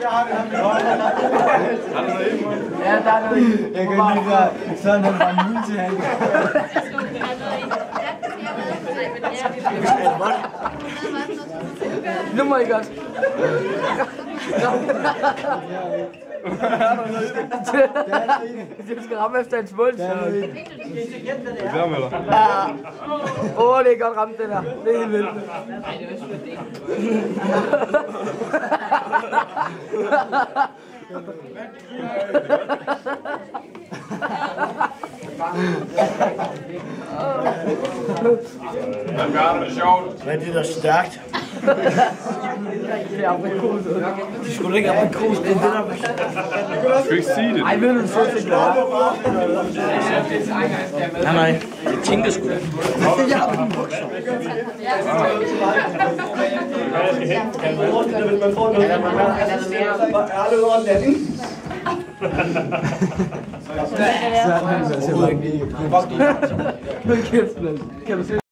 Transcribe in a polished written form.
Ja, der er noget. Jeg kan lige gøre sådan, at man nu til han. Nu må I godt. Du skal ramme efter hans mål. Det er med dig. Åh, det er godt ramt det der. Det er helt vildt. Hvem gør det sjovt? Hvad er det, der er stærkt? Det er aprikos. Det skulle ikke aprikos, det er det, der... Du skal ikke sige det. Ej, ved du, så er det klart. Nej, jeg tænker sgu da. Jeg har mine bukser. Sådan, så ser man ikke. Kan du se